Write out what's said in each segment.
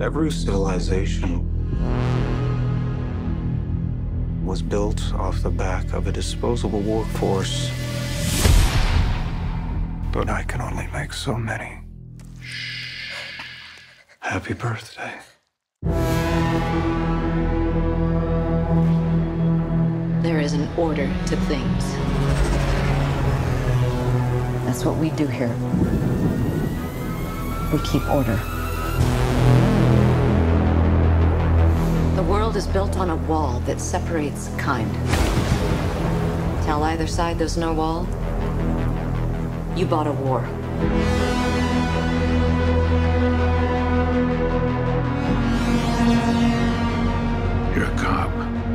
Every civilization was built off the back of a disposable workforce. But I can only make so many. Happy birthday. There is an order to things. That's what we do here. We keep order. The world is built on a wall that separates kind. Tell either side there's no wall, you bought a war. You're a cop.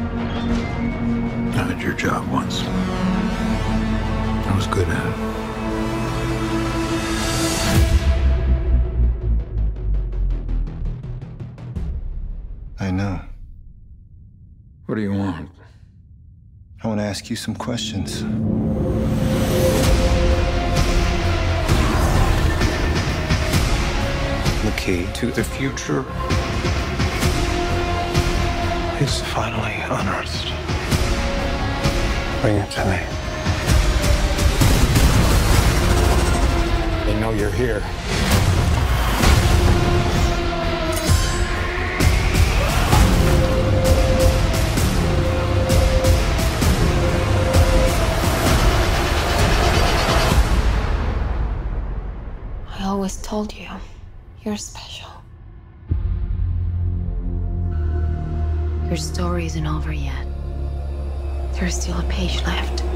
I did your job once. I was good at it. I know. What do you want? I want to ask you some questions. The key to the future is finally unearthed. Bring it to me. They know you're here. I always told you, you're special. Your story isn't over yet. There's still a page left.